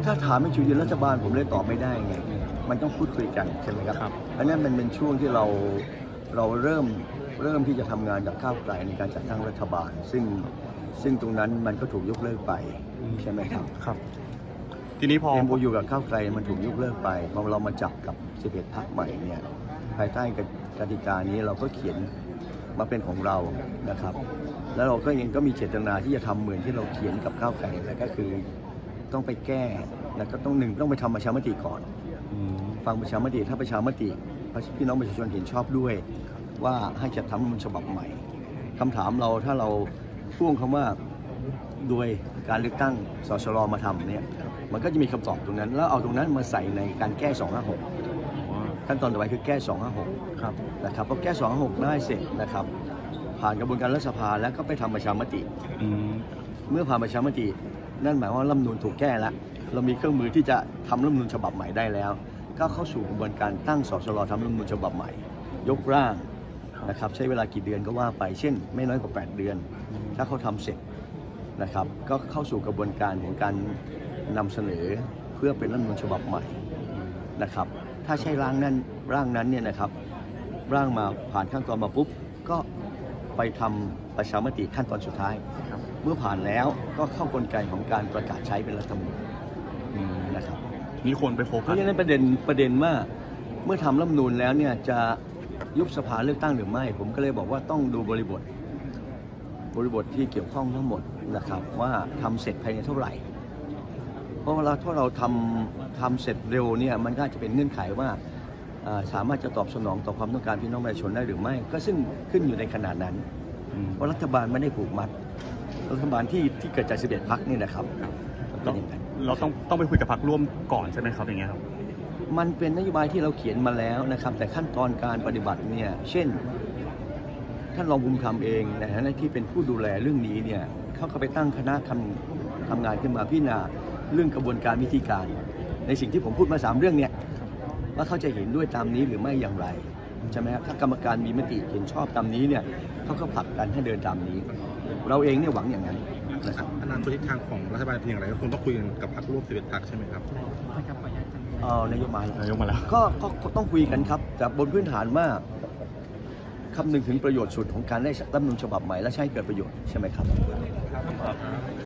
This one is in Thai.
ถ้าถามเป็นจุดยืนรัฐบาลผมเลยตอบไม่ได้ไงมันต้องพูดคุยกันใช่ไหมครับอันนั้นมันเป็นช่วงที่เราเริ่มที่จะทำงานกับก้าวไกลในการจัดตั้งรัฐบาลซึ่งตรงนั้นมันก็ถูกยกเลิกไปใช่ไหมครับครับทีนี้พอ MOU กับก้าวไกลมันถูกยกเลิกไปพอเรามาจับกับ11 พรรคใหม่เนี่ยภายใต้กติกานี้เราก็เขียนมาเป็นของเรานะครับแล้วเราก็ยังก็มีเจตนาที่จะทำเหมือนที่เราเขียนกับก้าวไกลแต่ก็คือต้องไปแก้แล้วก็ต้องไปทำประชามติก่อนฟังประชามติถ้าประชามติพี่น้องประชาชนเห็นชอบด้วยว่าให้จัดทำรัฐธรรมนูญฉบับใหม่คำถามเราถ้าเราพ่วงคำว่าโดยการเลือกตั้งสสรมาทำเนี่ยมันก็จะมีคำตอบตรงนั้นแล้วเอาตรงนั้นมาใส่ในการแก้256ขั้นตอนต่อไปคือแก้256ครับนะครับพอแก้256ได้เสร็จนะครับผ่านกระบวนการรัฐสภาแล้วก็ไปทำประชามติเมื่อผ่านประชามตินั่นหมายว่ารัฐธรรมนูญถูกแก้แล้วเรามีเครื่องมือที่จะทำรัฐธรรมนูญฉบับใหม่ได้แล้วก็เข้าสู่กระบวนการตั้งสสรทำรัฐธรรมนูญฉบับใหม่ยกร่างนะครับใช้เวลากี่เดือนก็ว่าไปเช่นไม่น้อยกว่า8 เดือนถ้าเขาทำเสร็จนะครับก็เข้าสู่กระบวนการของการนำเสนอเพื่อเป็นรัฐธรรมนูญฉบับใหม่นะครับถ้าใช่ร่างนั้นเนี่ยนะครับร่างมาผ่านขั้นตอนมาปุ๊บก็ไปทำประชามติขั้นตอนสุดท้ายเมื่อผ่านแล้วก็เข้ากลไกของการประกาศใช้เป็นรัฐธรรมนูญนะครับมีคนไปโฟกัสเพราะฉะนั้นประเด็นว่าเมื่อทำรัฐธรรมนูญแล้วเนี่ยจะยุบสภาเลือกตั้งหรือไม่ผมก็เลยบอกว่าต้องดูบริบทที่เกี่ยวข้องทั้งหมดนะครับว่าทำเสร็จภายในเท่าไหร่เพราะเวลาถ้าเราทำเสร็จเร็วเนี่ยมันก็จะเป็นเงื่อนไขว่าสามารถจะตอบสนองต่อความต้องการพี่น้องประชาชนได้หรือไม่ก็ซึ่งขึ้นอยู่ในขนาดนั้นเพราะรัฐบาลไม่ได้ผูกมัดรัฐบาลที่เกิดจาก11 พรรคนี่นะครับเราต้องไปคุยกับพรรคร่วมก่อนใช่ไหมครับอย่างเงี้ยครับมันเป็นนโยบายที่เราเขียนมาแล้วนะครับแต่ขั้นตอนการปฏิบัติเนี่ยเช่นท่านรองภูมิธรรมเองในฐานะที่เป็นผู้ดูแลเรื่องนี้เนี่ยเขาก็ไปตั้งคณะทำงานขึ้นมาพิจารณาเรื่องกระบวนการวิธีการในสิ่งที่ผมพูดมา3 เรื่องเนี่ยว่าเขาจะเห็นด้วยตามนี้หรือไม่อย่างไรใช่ไหมครับถ้ากรรมการมีมติเห็นชอบตามนี้เนี่ยเขาก็ผลักดันให้เดินตามนี้เราเองเนี่ยหวังอย่างนั้นนะครับอนาคตทิศทางของรัฐบาลเป็นอย่างไรก็คงต้องคุยกันกับพรรคร่วม11 พรรคใช่ไหมครับนายกมาแล้วก็ต้องคุยกันครับแต่บนพื้นฐานว่าคำนึงถึงประโยชน์สุดของการได้รัฐธรรมนูญฉบับใหม่และใช้เกิดประโยชน์ใช่ไหมครับ